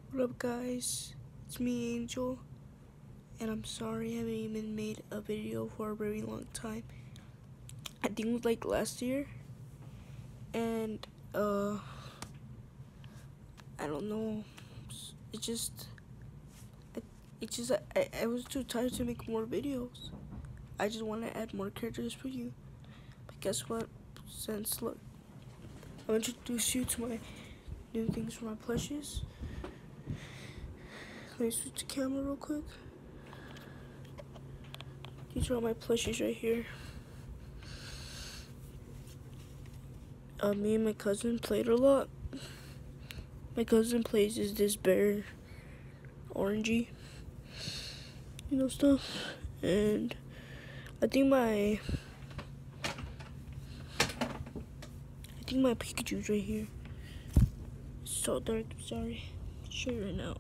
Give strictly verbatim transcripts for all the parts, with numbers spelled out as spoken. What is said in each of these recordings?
What up, guys? It's me, Angel, and I'm sorry I haven't even made a video for a very long time. I think it was like last year, and uh, I don't know. It just, it, it just, I, I was too tired to make more videos. I just want to add more characters for you. But guess what? Since look, I'll introduce you to my new things for my plushes. Let me switch the camera real quick. These are all my plushies right here. Uh, me and my cousin played a lot. My cousin plays is this bear, orangey, you know stuff, and I think my, I think my Pikachu's right here. It's so dark. I'm sorry. I'll show you right now.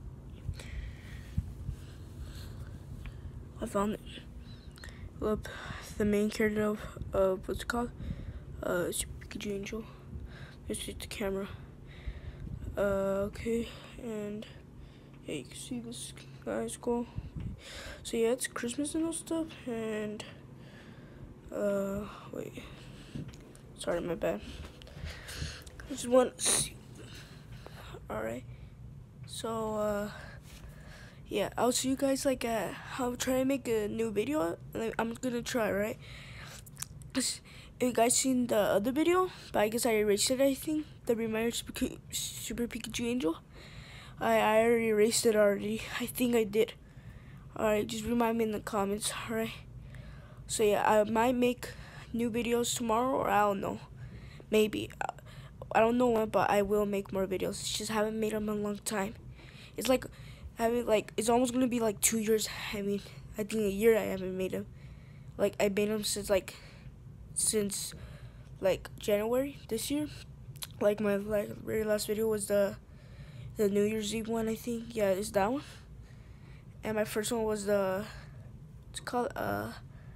I found it. Look, the main character of, of what's it called? Uh, it's Pikachu Angel. Let's switch the camera. Uh, okay, and yeah, you can see this guy's cool. So yeah, it's Christmas and all stuff, and uh, wait, sorry, my bad. I just want to see. All right, so uh, yeah, I'll see you guys like uh, I'll try to make a new video. Like, I'm gonna try, right? If you guys seen the other video, but I guess I erased it, I think. The reminder Super, Super Pikachu Angel. I, I already erased it already. I think I did. Alright, just remind me in the comments, alright? So yeah, I might make new videos tomorrow, or I don't know. Maybe. I don't know when, but I will make more videos. It's just haven't made them in a long time. It's like, having like, it's almost going to be like two years. I mean, I think a year I haven't made them. Like, I made them since like, since like January this year. Like my like very last video was the the New Year's Eve one, I think. Yeah, it's that one. And my first one was the it's called uh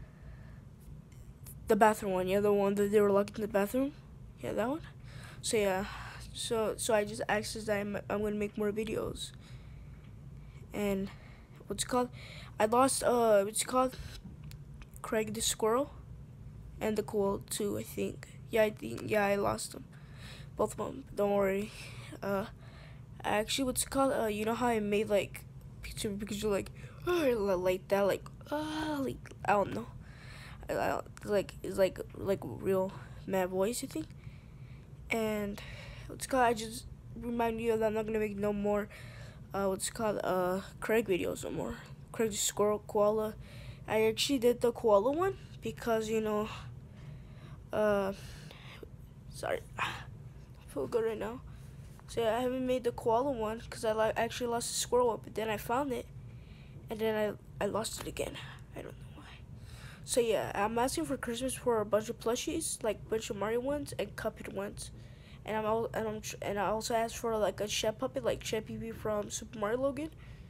the bathroom one. Yeah, the one that they were locked in the bathroom. Yeah, that one. So yeah, so so I just asked that I'm I'm gonna make more videos. And what's it called? I lost uh what's it called? Craig the squirrel. And the koala too, I think. Yeah, I think yeah, I lost them, both of them. Don't worry. Uh, actually, what's it called? Uh, you know how I made like picture because you're like, oh, like that, like, uh, like I don't know, I, I don't, like it's like like real mad voice, I think. And what's it called? I just remind you that I'm not gonna make no more. Uh, what's it called? Uh, Craig videos no more. Craig the squirrel koala. I actually did the koala one because you know. Uh, sorry, I feel good right now. So yeah, I haven't made the koala one because I li actually lost the squirrel one, but then I found it, and then I I lost it again. I don't know why. So yeah, I'm asking for Christmas for a bunch of plushies, like a bunch of Mario ones and Cuphead ones, and I'm al and I'm tr and I also asked for like a Chef puppet, like Chef Pee Pee from Super Mario Logan,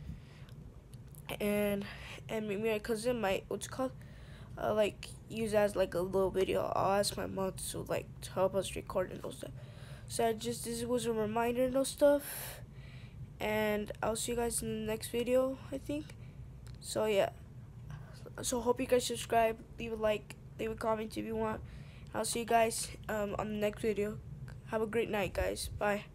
and and me and my cousin might what's it called. Uh, like use as like a little video. I'll ask my mom to like to help us record and those stuff. So I just this was a reminder and those stuff. And I'll see you guys in the next video, I think. So yeah. So hope you guys subscribe, leave a like, leave a comment if you want. I'll see you guys um, on the next video. Have a great night, guys. Bye.